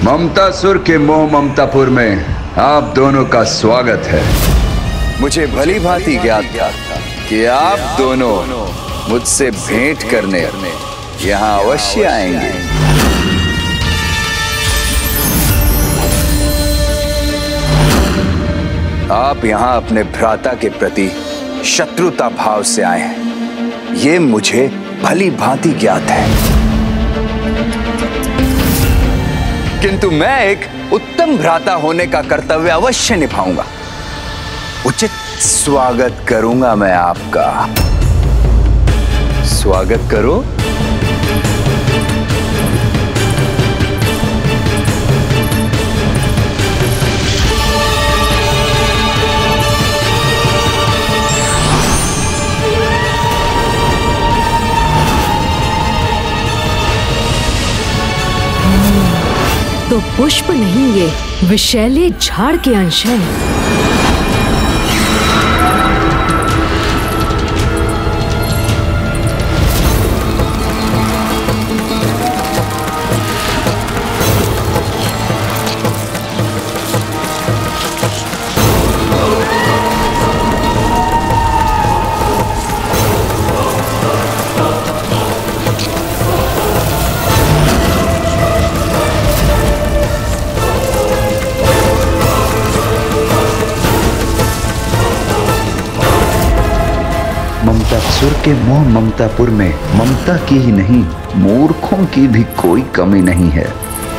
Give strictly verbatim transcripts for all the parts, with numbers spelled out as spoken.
ममतासुर के मोह ममतापुर में आप दोनों का स्वागत है। मुझे भली भांति ज्ञात था कि आप दोनों मुझसे भेंट करने यहाँ अवश्य आएंगे। आप यहाँ अपने भ्राता के प्रति शत्रुता भाव से आए हैं, ये मुझे भली भांति ज्ञात है। किंतु मैं एक उत्तम भ्राता होने का कर्तव्य अवश्य निभाऊंगा। उचित स्वागत करूंगा मैं आपका। स्वागत करो। तो पुष्प नहीं, ये विषैले झाड़ के अंश हैं। ममतासुर के मोह ममतापुर में ममता की ही नहीं, मूर्खों की भी कोई कमी नहीं है।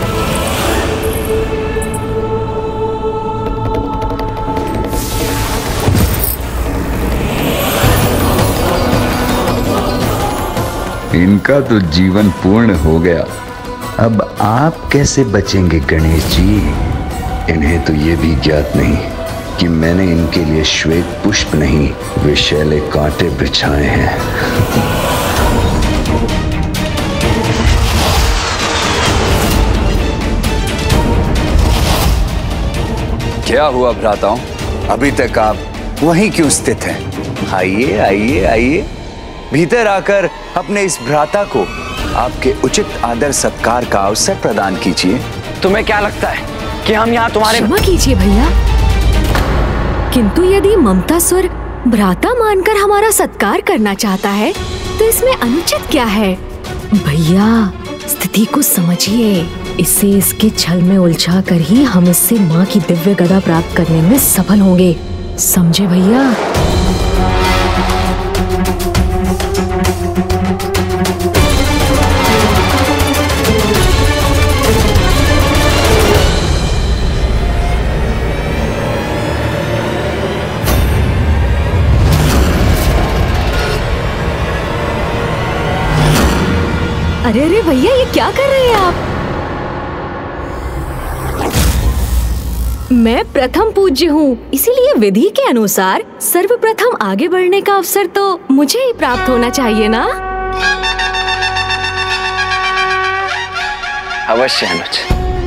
इनका तो जीवन पूर्ण हो गया। अब आप कैसे बचेंगे गणेश जी? इन्हें तो ये भी ज्ञात नहीं कि मैंने इनके लिए श्वेत पुष्प नहीं, विषैले कांटे बिछाए हैं। क्या हुआ भ्राताओं, अभी तक आप वहीं क्यों स्थित हैं? आइए आइए आइए, भीतर आकर अपने इस भ्राता को आपके उचित आदर सत्कार का अवसर प्रदान कीजिए। तुम्हें क्या लगता है कि हम यहाँ तुम्हारे... क्षमा कीजिए भैया, किंतु यदि ममतासुर भ्राता मानकर हमारा सत्कार करना चाहता है तो इसमें अनुचित क्या है? भैया, स्थिति को समझिए। इसे इसके छल में उलझा कर ही हम इससे माँ की दिव्य गदा प्राप्त करने में सफल होंगे। समझे भैया? अरे अरे भैया, ये क्या कर रहे हैं आप? मैं प्रथम पूज्य हूँ, इसीलिए विधि के अनुसार सर्वप्रथम आगे बढ़ने का अवसर तो मुझे ही प्राप्त होना चाहिए ना? अवश्य अनुज।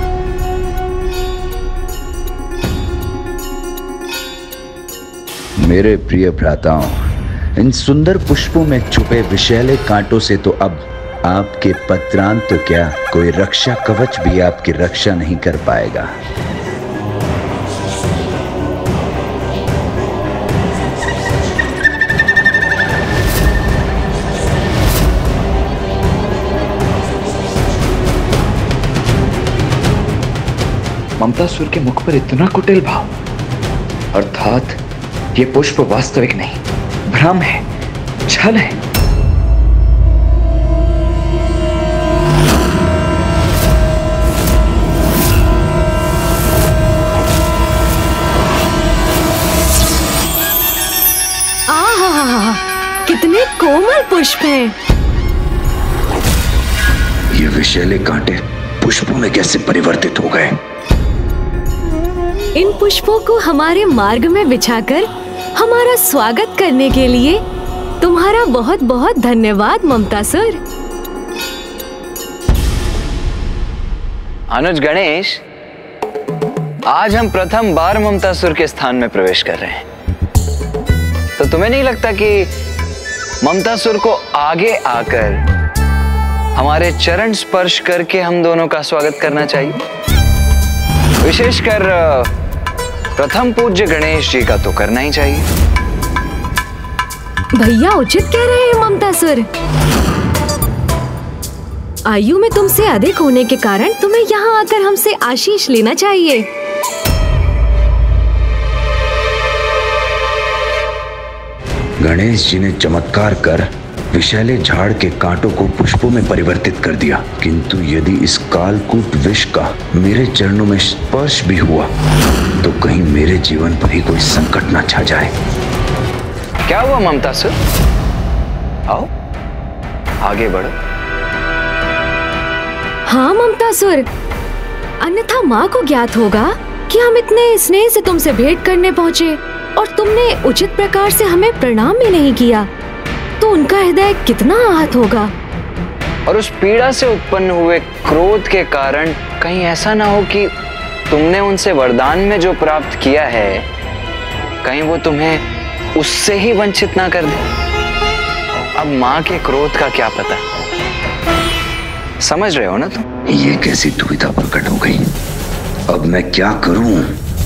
मेरे प्रिय भ्राताओं, इन सुंदर पुष्पों में छुपे विषैले कांटों से तो अब आपके पत्रांत तो क्या, कोई रक्षा कवच भी आपकी रक्षा नहीं कर पाएगा। ममतासुर के मुख पर इतना कुटिल भाव, अर्थात ये पुष्प वास्तविक नहीं, भ्रम है, छल है। कितने कोमल पुष्प हैं। ये विषैले कांटे पुष्पों में कैसे परिवर्तित हो गए? इन पुष्पों को हमारे मार्ग में बिछाकर हमारा स्वागत करने के लिए तुम्हारा बहुत बहुत धन्यवाद ममतासुर। अनुज गणेश, आज हम प्रथम बार ममतासुर के स्थान में प्रवेश कर रहे हैं, तो तुम्हें नहीं लगता कि ममतासुर को आगे आकर हमारे चरण स्पर्श करके हम दोनों का स्वागत करना चाहिए? विशेषकर प्रथम पूज्य गणेश जी का तो करना ही चाहिए। भैया उचित कह रहे हैं ममतासुर। आयु में तुमसे अधिक होने के कारण तुम्हें यहाँ आकर हमसे आशीष लेना चाहिए। गणेश जी ने चमत्कार कर विषैले झाड़ के कांटों को पुष्पों में परिवर्तित कर दिया, किंतु यदि इस कालकूट विष का मेरे चरणों में स्पर्श भी हुआ तो कहीं मेरे जीवन पर ही कोई संकट न छा जाए। क्या हुआ ममतासुर? आओ आगे बढ़ो। हाँ ममतासुर, अन्यथा माँ को ज्ञात होगा कि हम इतने स्नेह से तुमसे भेंट करने पहुँचे और तुमने उचित प्रकार से हमें प्रणाम भी नहीं किया, तो उनका हृदय कितना आहत होगा। और उस पीड़ा से उत्पन्न हुए क्रोध के कारण कहीं ऐसा ना हो कि तुमने उनसे वरदान में जो प्राप्त किया है, कहीं वो तुम्हें उससे ही वंचित ना कर दे। अब माँ के क्रोध का क्या पता, समझ रहे हो ना तुम? ये कैसी दुविधा प्रकट हो गई, अब मैं क्या करूं?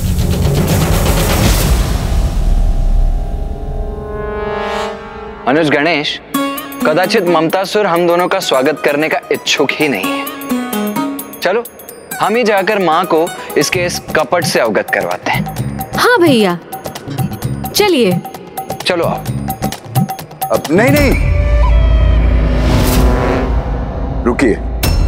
अनुज गणेश, कदाचित ममतासुर हम दोनों का स्वागत करने का इच्छुक ही नहीं है। चलो हम ही जाकर माँ को इसके इस कपट से अवगत करवाते हैं। हाँ भैया चलिए। चलो आओ। अब नहीं नहीं, रुकिए।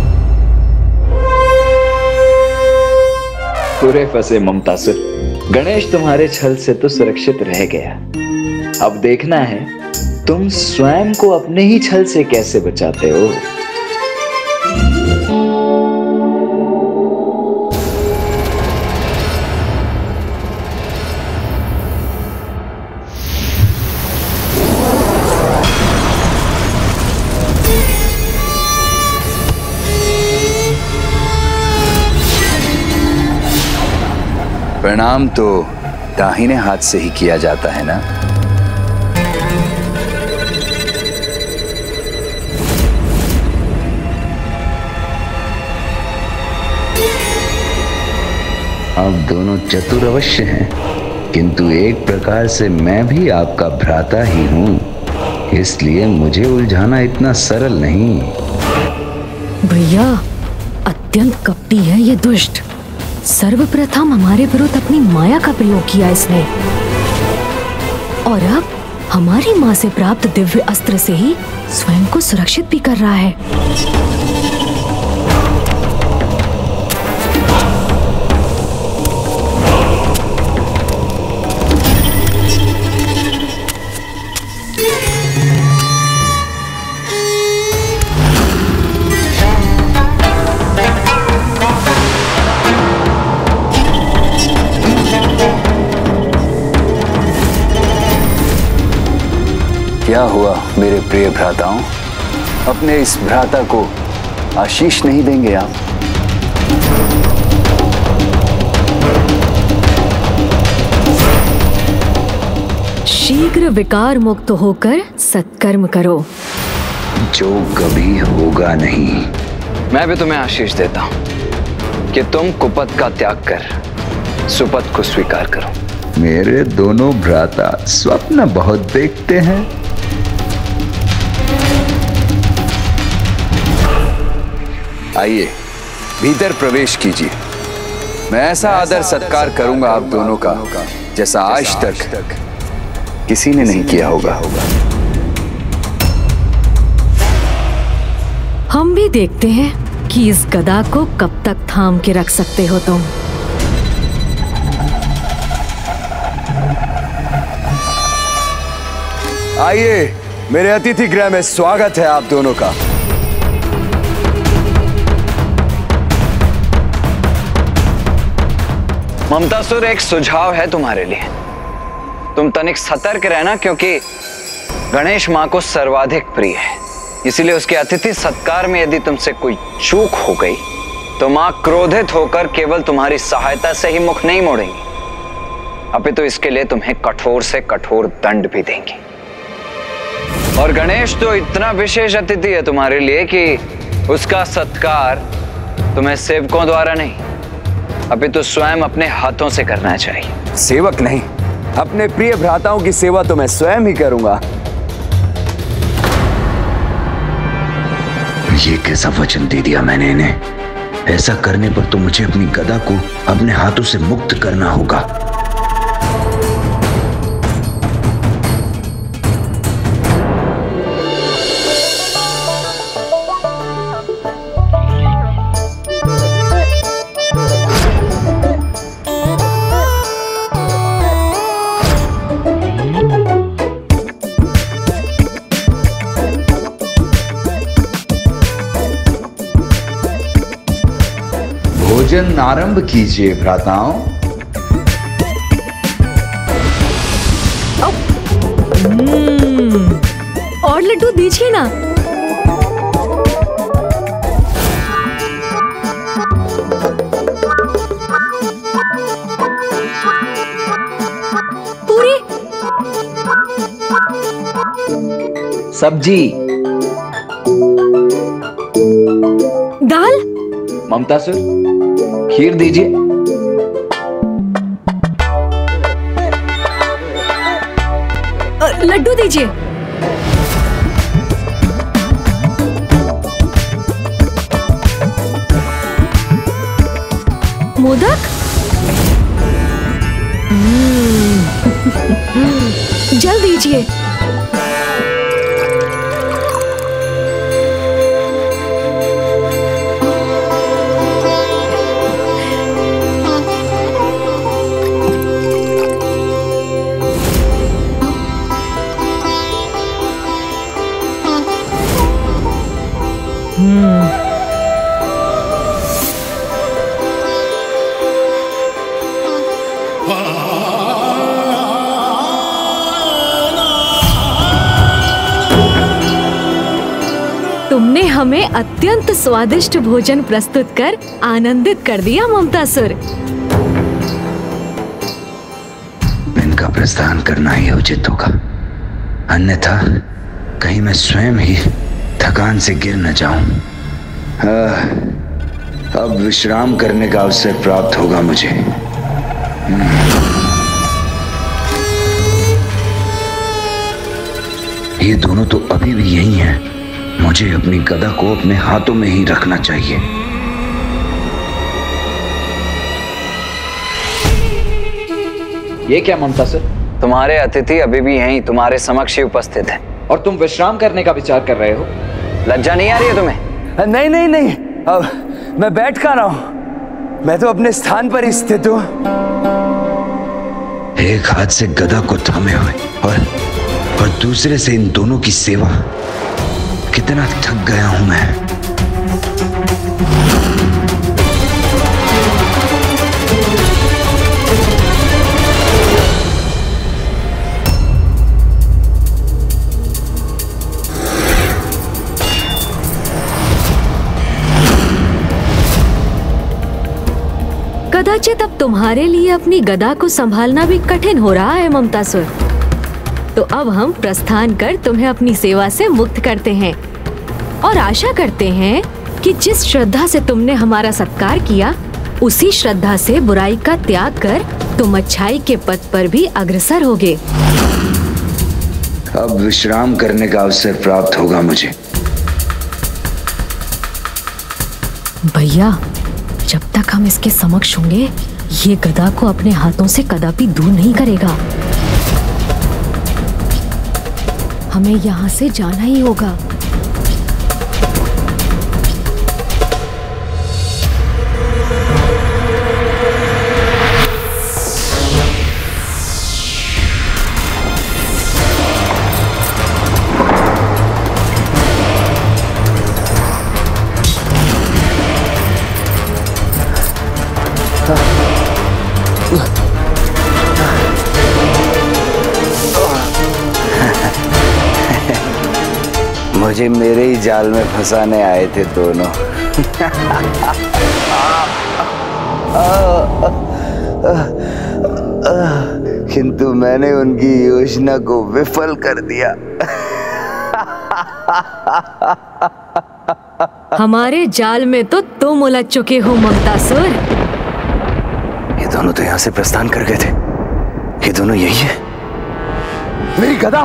पूरे फंसे ममतासुर, गणेश तुम्हारे छल से तो सुरक्षित रह गया। अब देखना है तुम स्वयं को अपने ही छल से कैसे बचाते हो। प्रणाम तो दाहिने हाथ से ही किया जाता है ना? आप दोनों चतुर अवश्य हैं, किंतु एक प्रकार से मैं भी आपका भ्राता ही हूं, इसलिए मुझे उलझाना इतना सरल नहीं। भैया अत्यंत कपटी है ये दुष्ट। सर्वप्रथम हमारे विरुद्ध अपनी माया का प्रयोग किया इसने, और अब हमारी माँ से प्राप्त दिव्य अस्त्र से ही स्वयं को सुरक्षित भी कर रहा है। क्या हुआ मेरे प्रिय भ्राताओं, अपने इस भ्राता को आशीष नहीं देंगे आप? शीघ्र विकार मुक्त होकर सत्कर्म करो, जो कभी होगा नहीं। मैं भी तुम्हें आशीष देता हूं कि तुम कुपथ का त्याग कर सुपथ को स्वीकार करो। मेरे दोनों भ्राता स्वप्न बहुत देखते हैं। आइए भीतर प्रवेश कीजिए। मैं ऐसा आदर सत्कार करूंगा आप दोनों का जैसा आज तक किसी ने नहीं किया होगा। हम भी देखते हैं कि इस गदा को कब तक थाम के रख सकते हो तुम। आइए, मेरे अतिथि गृह में स्वागत है आप दोनों का। ममतासुर, एक सुझाव है तुम्हारे लिए। तुम तनिक सतर्क रहना, क्योंकि गणेश माँ को सर्वाधिक प्रिय है। इसीलिए उसके अतिथि सत्कार में यदि तुमसे कोई चूक हो गई तो माँ क्रोधित होकर केवल तुम्हारी सहायता से ही मुख नहीं मोड़ेंगी, अपितु इसके लिए तुम्हें कठोर से कठोर दंड भी देंगी। और गणेश तो इतना विशेष अतिथि है तुम्हारे लिए कि उसका सत्कार तुम्हें सेवकों द्वारा नहीं अभी तो स्वयं अपने हाथों से करना चाहिए। सेवक नहीं, अपने प्रिय भ्राताओं की सेवा तो मैं स्वयं ही करूंगा। ये कैसा वचन दे दिया मैंने इन्हें? ऐसा करने पर तो मुझे अपनी गदा को अपने हाथों से मुक्त करना होगा। भोजन आरंभ कीजिए भ्राताओं। और लड्डू दीजिए ना। पूरी सब्जी, दाल, ममतासुर खीर दीजिए। लड्डू दीजिए। मोदक, जल दीजिए। तुमने हमें अत्यंत स्वादिष्ट भोजन प्रस्तुत कर आनंदित कर दिया ममतासुर। इनका प्रस्थान करना ही उचित होगा, अन्यथा कहीं मैं स्वयं ही थकान से गिर न जाऊं। अब विश्राम करने का अवसर प्राप्त होगा मुझे। ये दोनों तो अभी भी यही हैं। मुझे अपनी गदा को अपने हाथों में ही रखना चाहिए। ये क्या ममतासुर? तुम्हारे अतिथि अभी भी यहीं तुम्हारे समक्ष ही उपस्थित हैं। और तुम विश्राम करने का विचार कर रहे हो? लज्जा नहीं आ रही है तुम्हें? नहीं नहीं नहीं, अब मैं बैठ कहाँ रहा हूं, मैं तो अपने स्थान पर ही स्थित हूं। एक हाथ से गदा को थामे हुए और और दूसरे से इन दोनों की सेवा। कितना थक गया हूं मैं। कदाचित अब तुम्हारे लिए अपनी गदा को संभालना भी कठिन हो रहा है ममतासुर। तो अब हम प्रस्थान कर तुम्हें अपनी सेवा से मुक्त करते हैं और आशा करते हैं कि जिस श्रद्धा से तुमने हमारा सत्कार किया, उसी श्रद्धा से बुराई का त्याग कर तुम अच्छाई के पथ पर भी अग्रसर होगे। अब विश्राम करने का अवसर प्राप्त होगा मुझे। भैया, जब तक हम इसके समक्ष होंगे, ये गदा को अपने हाथों से कदापि दूर नहीं करेगा। हमें यहाँ से जाना ही होगा। मुझे मेरे ही जाल में फंसाने आए थे दोनों। किंतु मैंने उनकी योजना को विफल कर दिया। हमारे जाल में तो तुम उलझ चुके हो ममतासुर। दोनों तो यहां से प्रस्थान कर गए थे। ये दोनों यही है। मेरी गदा!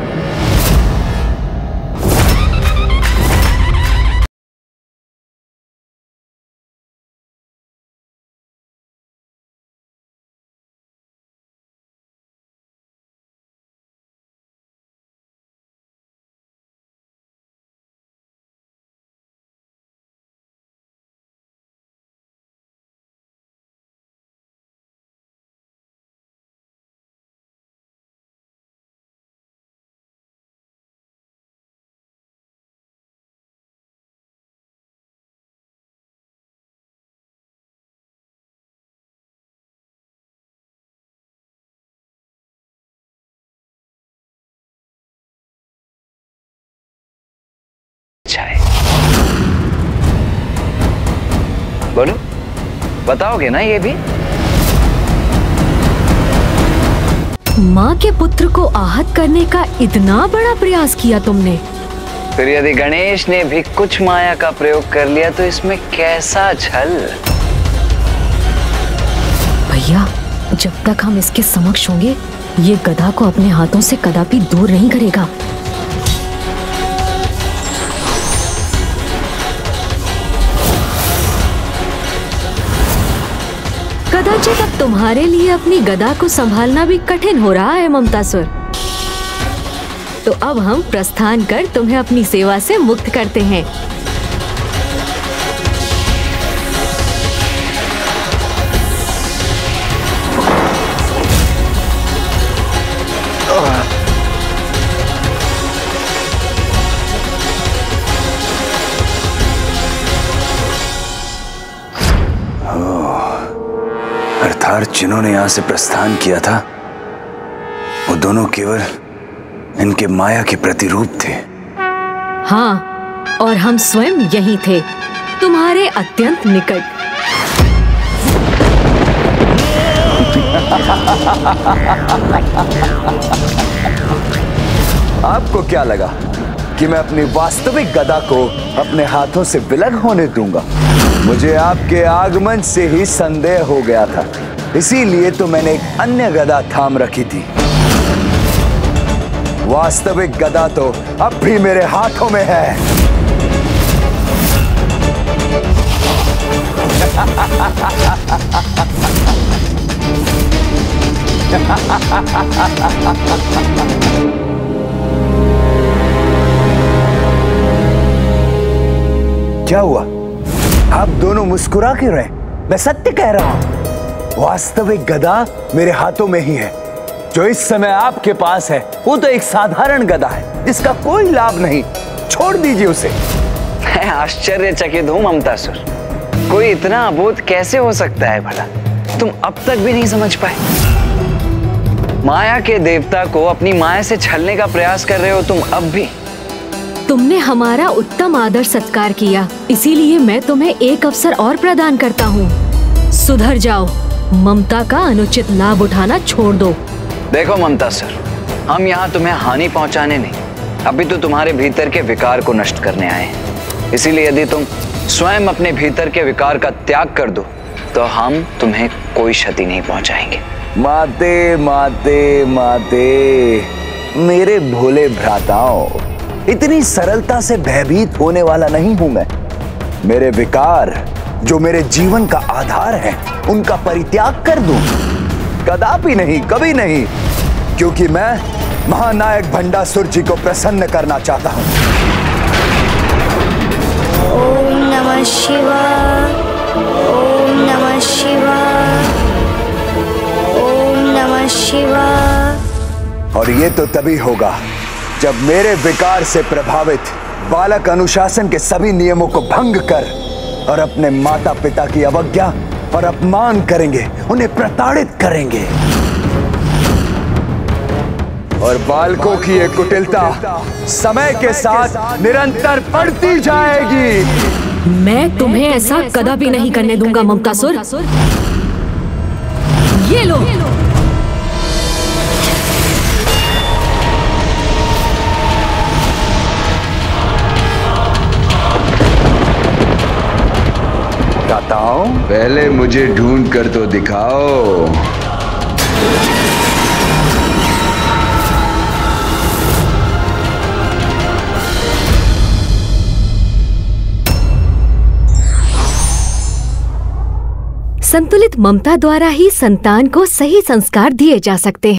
बोलो, बताओगे ना ये भी? माँ के पुत्र को आहत करने का इतना बड़ा प्रयास किया तुमने। फिर यदि गणेश ने भी कुछ माया का प्रयोग कर लिया तो इसमें कैसा छल? भैया, जब तक हम इसके समक्ष होंगे, ये गधा को अपने हाथों से कदापि दूर नहीं करेगा। कदाचित अब तुम्हारे लिए अपनी गदा को संभालना भी कठिन हो रहा है ममतासुर। तो अब हम प्रस्थान कर तुम्हें अपनी सेवा से मुक्त करते हैं। अर्थात जिन्होंने यहां से प्रस्थान किया था वो दोनों केवल इनके माया के प्रतिरूप थे। हाँ, और हम स्वयं यही थे, तुम्हारे अत्यंत निकट। आपको क्या लगा कि मैं अपनी वास्तविक गदा को अपने हाथों से विलग होने दूंगा? मुझे आपके आगमन से ही संदेह हो गया था, इसीलिए तो मैंने एक अन्य गदा थाम रखी थी। वास्तविक गदा तो अब भी मेरे हाथों में है। क्या हुआ? आप दोनों मुस्कुरा क्यों रहे? मैं सत्य कह रहा हूं, वास्तविक गदा मेरे हाथों में ही है। जो इस समय आपके पास है वो तो एक साधारण गदा है जिसका कोई लाभ नहीं। छोड़ दीजिए उसे। मैं आश्चर्यचकित हूं ममतासुर, कोई इतना अबोध कैसे हो सकता है भला? तुम अब तक भी नहीं समझ पाए? माया के देवता को अपनी माया से छलने का प्रयास कर रहे हो तुम अब भी। तुमने हमारा उत्तम आदर सत्कार किया, इसीलिए मैं तुम्हें एक अवसर और प्रदान करता हूँ। सुधर जाओ, ममता का अनुचित लाभ उठाना छोड़ दो। देखो ममतासुर, हम यहाँ तुम्हें हानि पहुँचाने नहीं, अभी तो तुम्हारे भीतर के विकार को नष्ट करने आए हैं। इसीलिए यदि तुम स्वयं अपने भीतर के विकार का त्याग कर दो तो हम तुम्हें कोई क्षति नहीं पहुँचाएंगे। माते माते माते मेरे भोले भ्राताओं, इतनी सरलता से भयभीत होने वाला नहीं हूं मैं। मेरे विकार जो मेरे जीवन का आधार है उनका परित्याग कर दूं? कदापि नहीं, कभी नहीं, क्योंकि मैं महानायक भंडासुर जी को प्रसन्न करना चाहता हूं। ओम नमः शिवाय, ओम नमः शिवाय, ओम नमः शिवाय। और ये तो तभी होगा जब मेरे विकार से प्रभावित बालक अनुशासन के सभी नियमों को भंग कर और अपने माता पिता की अवज्ञा और अपमान करेंगे, उन्हें प्रताड़ित करेंगे। और बालकों की ये कुटिलता समय के साथ निरंतर बढ़ती जाएगी। मैं तुम्हें ऐसा कदापि नहीं करने दूंगा ममतासुर। ये लो। बताओ। पहले मुझे ढूंढ कर तो दिखाओ। संतुलित ममता द्वारा ही संतान को सही संस्कार दिए जा सकते हैं।